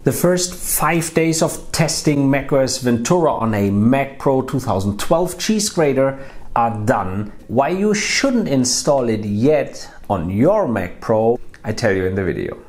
The first 5 days of testing macOS Ventura on a Mac Pro 2012 cheese grater are done. Why you shouldn't install it yet on your Mac Pro, I tell you in the video.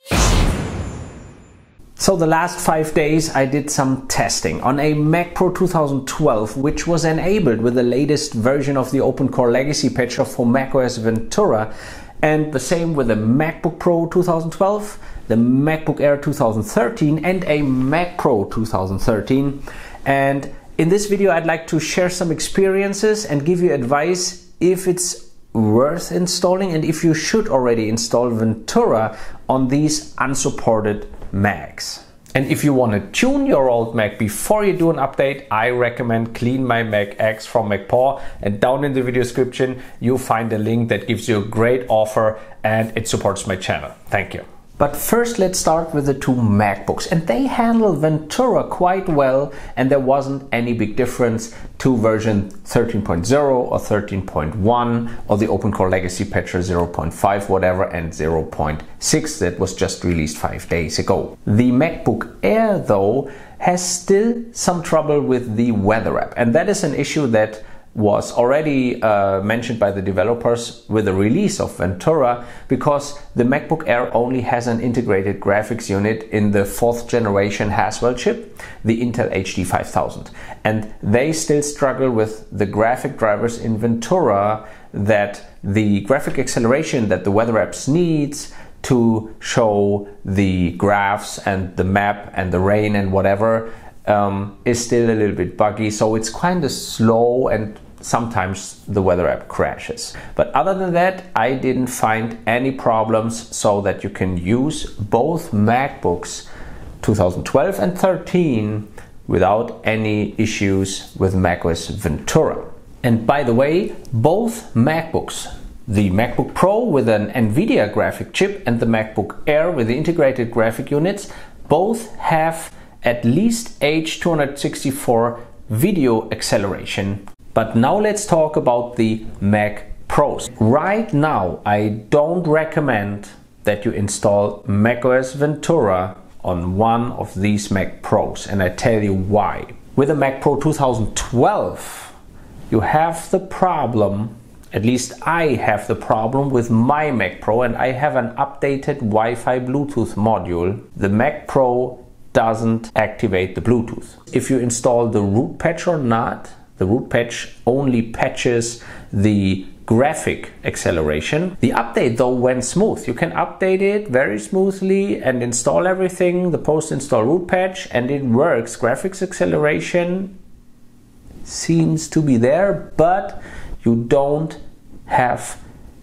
So the last 5 days I did some testing on a Mac Pro 2012, which was enabled with the latest version of the OpenCore Legacy patcher for macOS Ventura, and the same with the MacBook Pro 2012, the MacBook Air 2013 and a Mac Pro 2013. And in this video I'd like to share some experiences and give you advice if it's worth installing and if you should already install Ventura on these unsupported Macs. And if you want to tune your old Mac before you do an update, I recommend Clean My Mac X from MacPaw, and down in the video description you'll find a link that gives you a great offer and it supports my channel. Thank you. But first let's start with the two MacBooks, and they handle Ventura quite well, and there wasn't any big difference to version 13.0 or 13.1 or the OpenCore Legacy patcher 0.5 whatever and 0.6 that was just released 5 days ago. The MacBook Air though has still some trouble with the weather app, and that is an issue that was already mentioned by the developers with the release of Ventura, because the MacBook Air only has an integrated graphics unit in the 4th generation Haswell chip, the Intel HD 5000. And they still struggle with the graphic drivers in Ventura, that the graphic acceleration that the weather apps needs to show the graphs and the map and the rain and whatever is still a little bit buggy. So it's kind of slow and sometimes the weather app crashes. But other than that, I didn't find any problems, so that you can use both MacBooks 2012 and 13 without any issues with macOS Ventura. And by the way, both MacBooks, the MacBook Pro with an NVIDIA graphic chip and the MacBook Air with the integrated graphic units, both have at least H.264 video acceleration. But now let's talk about the Mac Pros. Right now, I don't recommend that you install macOS Ventura on one of these Mac Pros, and I tell you why. With the Mac Pro 2012, you have the problem, at least I have the problem with my Mac Pro, and I have an updated Wi-Fi Bluetooth module. The Mac Pro doesn't activate the Bluetooth. If you install the root patch or not, the root patch only patches the graphic acceleration. The update though went smooth. You can update it very smoothly and install everything, the post-install root patch, and it works. Graphics acceleration seems to be there, but you don't have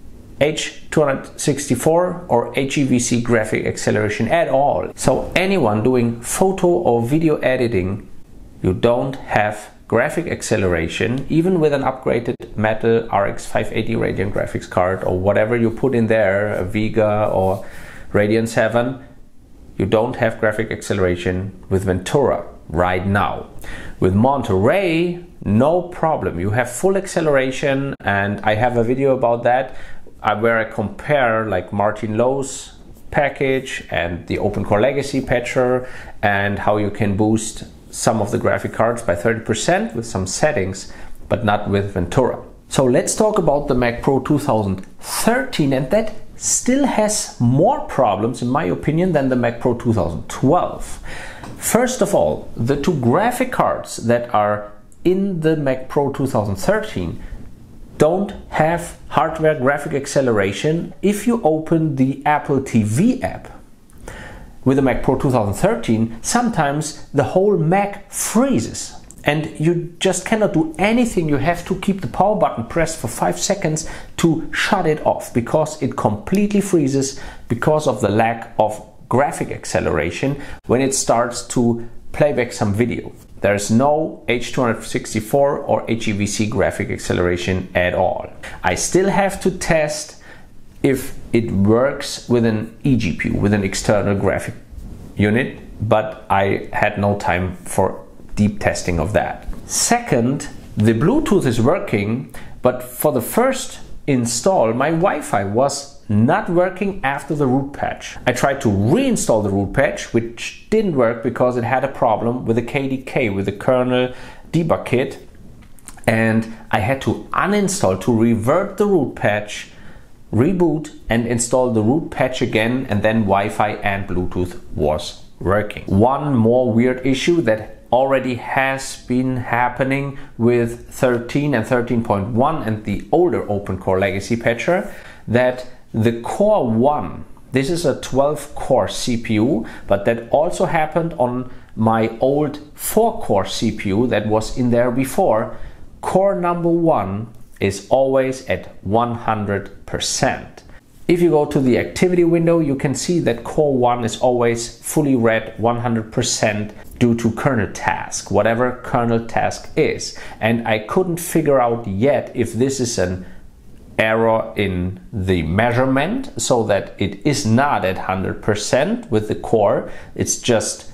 H.264 or HEVC graphic acceleration at all. So anyone doing photo or video editing, you don't have graphic acceleration, even with an upgraded Metal RX 580 Radeon graphics card or whatever you put in there, a Vega or Radeon 7, you don't have graphic acceleration with Ventura right now. With Monterey, no problem. You have full acceleration, and I have a video about that where I compare like Martin Lowe's package and the OpenCore Legacy patcher and how you can boost some of the graphic cards by 30% with some settings, but not with Ventura. So let's talk about the Mac Pro 2013, and that still has more problems in my opinion than the Mac Pro 2012. First of all, the two graphic cards that are in the Mac Pro 2013 don't have hardware graphic acceleration if you open the Apple TV app. With the Mac Pro 2013, sometimes the whole Mac freezes and you just cannot do anything. You have to keep the power button pressed for 5 seconds to shut it off, because it completely freezes because of the lack of graphic acceleration when it starts to play back some video. There is no H.264 or HEVC graphic acceleration at all. I still have to test if it works with an eGPU, with an external graphic unit, but I had no time for deep testing of that. Second, the Bluetooth is working, but for the first install my Wi-Fi was not working after the root patch. I tried to reinstall the root patch, which didn't work because it had a problem with the KDK, with the kernel debug kit. And I had to uninstall, to revert the root patch, reboot and install the root patch again, and then Wi-Fi and Bluetooth was working. One more weird issue that already has been happening with 13 and 13.1 and the older OpenCore legacy patcher, that the Core 1, this is a 12-core CPU, but that also happened on my old 4-core CPU that was in there before. Core number 1 is always at 100%. If you go to the activity window, you can see that Core 1 is always fully read 100% due to kernel task, whatever kernel task is. And I couldn't figure out yet if this is an error in the measurement, so that it is not at 100% with the core, it's just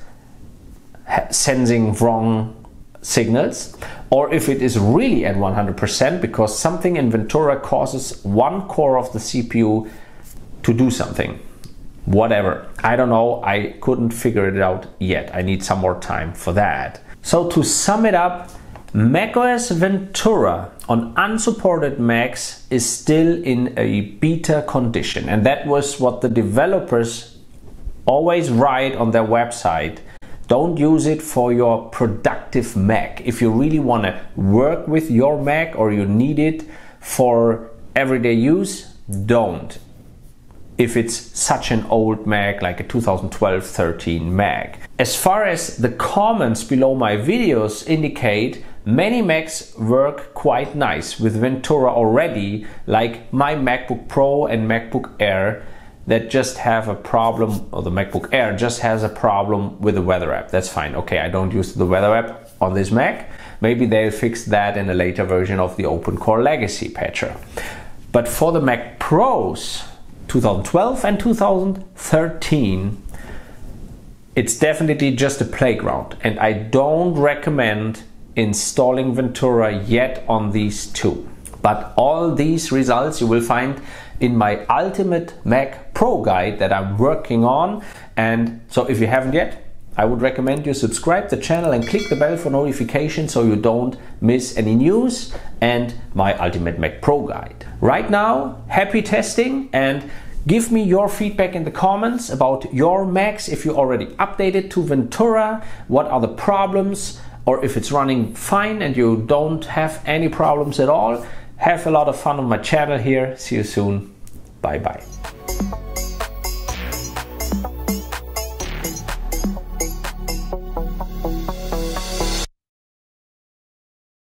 sensing wrong signals, or if it is really at 100% because something in Ventura causes one core of the CPU to do something. Whatever, I don't know, I couldn't figure it out yet. I need some more time for that. So to sum it up, macOS Ventura on unsupported Macs is still in a beta condition, and that was what the developers always write on their website. Don't use it for your productive Mac. If you really want to work with your Mac or you need it for everyday use, don't. If it's such an old Mac like a 2012-13 Mac. As far as the comments below my videos indicate, many Macs work quite nice with Ventura already, like my MacBook Pro and MacBook Air that just have a problem, or the MacBook Air just has a problem with the weather app. That's fine. Okay, I don't use the weather app on this Mac. Maybe they'll fix that in a later version of the OpenCore legacy patcher. But for the Mac Pros 2012 and 2013, it's definitely just a playground, and I don't recommend installing Ventura yet on these two. But all these results you will find in my Ultimate Mac Pro guide that I'm working on. And so if you haven't yet, I would recommend you subscribe to the channel and click the bell for notifications so you don't miss any news and my Ultimate Mac Pro guide. Right now, happy testing, and give me your feedback in the comments about your Macs, if you already updated to Ventura, what are the problems, or if it's running fine and you don't have any problems at all. Have a lot of fun on my channel here. See you soon. Bye bye.